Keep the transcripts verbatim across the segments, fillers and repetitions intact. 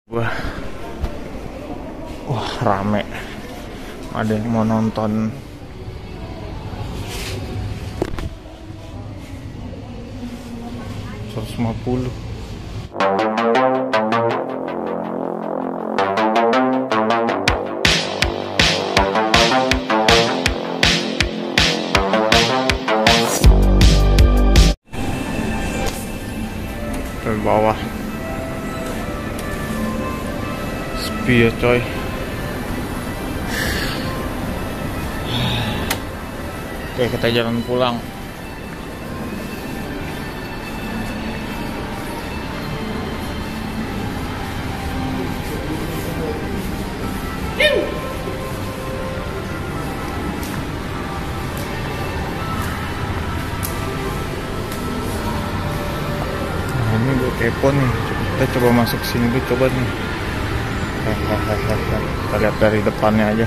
Wah, wah rame. Ada yang mau nonton. seratus lima puluh. Ke bawah. Sepi ya coy. Oke, kita jalan pulang. Nah, ini gue kepo nih. Kita coba masuk sini dulu, coba nih. Kita lihat dari depannya aja.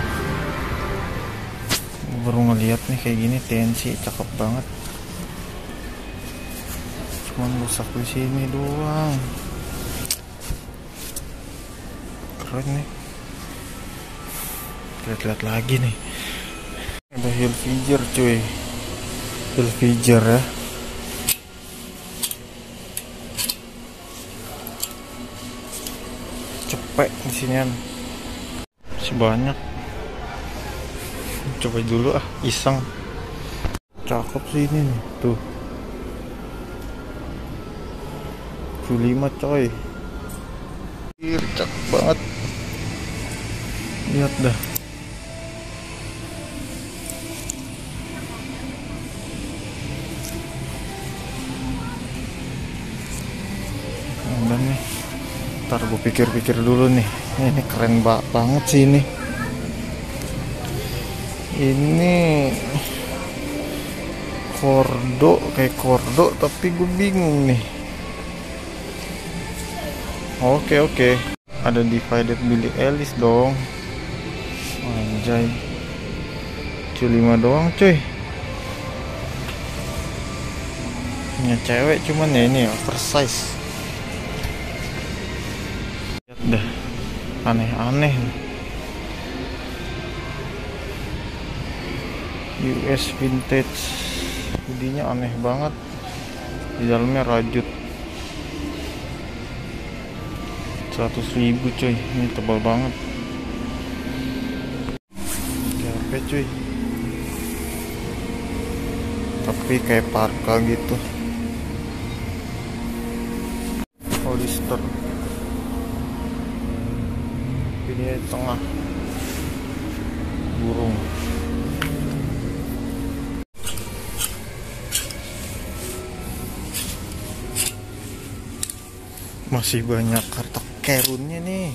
Baru ngeliat nih kayak gini, T N C cakep banget. Cuman rusak di sini doang. Keren nih. Lihat-lihat lagi nih. Ada hill figure cuy. Hill figure ya. Cepet di sinian. Masih banyak. Coba dulu ah, iseng. Cakep sih ini nih, tuh. Q lima coy. Cakep banget. Lihat dah. Udah nih. Ntar gue pikir-pikir dulu nih. Ini keren banget sih ini. Ini kordo, kayak kordo tapi gue bingung nih. Oke oke, ada divided Billie Eilish dong. Anjay, Q lima doang cuy. Punya cewek cuman ya ini oversize. Lihat dah, aneh-aneh. U S vintage, hoodie-nya aneh banget. Di dalamnya rajut. seratus ribu cuy, ini tebal banget. Capek cuy. Tapi kayak parka gitu. Hollister. Ini di tengah. Burung. Masih banyak kartu kerunnya nih.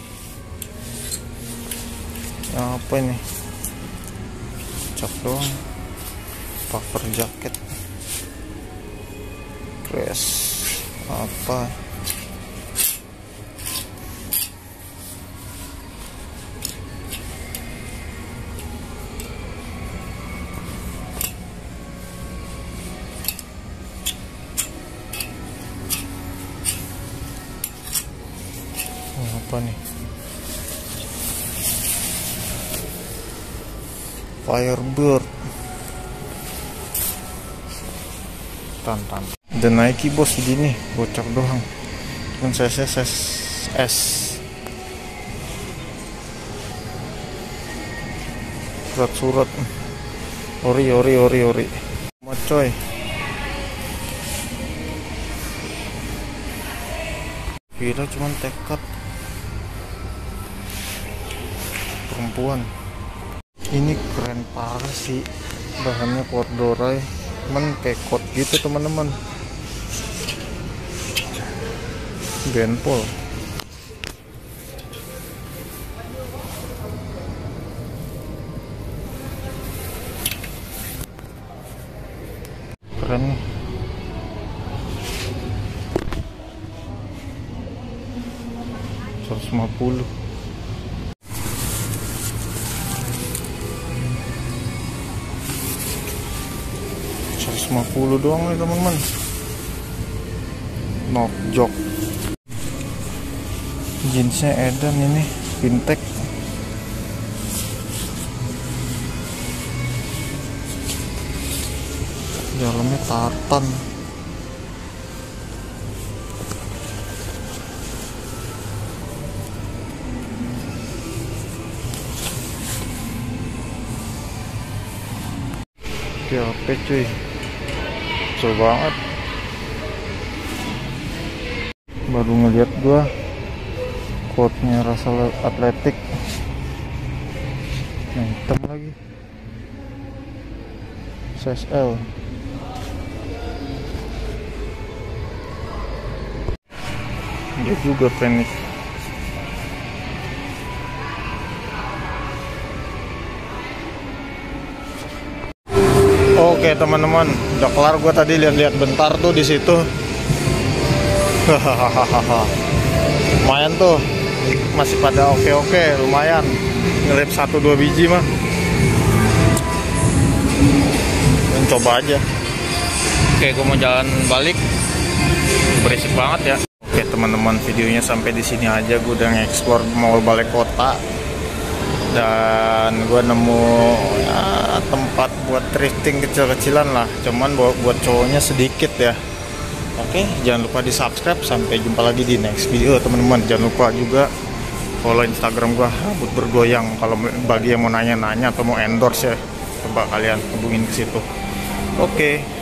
Yang apa nih? Cap doang. Puffer jacket. Dress. Apa? Apa nih? Firebird. Tantan. The Nike bos gini, bocor doang. Cuman size S. S. Surat-surat. Ori ori ori ori. Mocoy. Kira cuman tekad. Perempuan. Ini keren parah sih, bahannya corduroy, men kayak coat gitu teman-teman. Benpol. Keren nih. seratus lima puluh. seratus lima puluh doang nih teman-teman. Knock jok Jeansnya edan ini, fintech. Dalamnya tartan. P L P cuy, kecil banget. Baru ngeliat gua quote-nya rasa atletik. Yang hitam lagi, size L. Dia juga Phoenix. Oke teman-teman, udah kelar gua tadi lihat-lihat bentar tuh di situ. Hahaha. Lumayan tuh, masih pada oke-oke, lumayan. Ngelip satu dua biji mah. Dan coba aja. Oke, gua mau jalan balik. Berisik banget ya. Oke teman-teman, videonya sampai di sini aja. Gue udah nge-explore mall balai kota dan gue nemu ya, tempat buat thrifting kecil-kecilan lah. Cuman buat, buat cowoknya sedikit ya. Oke, jangan lupa di subscribe. Sampai jumpa lagi di next video teman-teman. Jangan lupa juga follow Instagram gue, Rambut Bergoyang. Kalau bagi yang mau nanya-nanya atau mau endorse ya, coba kalian hubungin ke situ. Oke.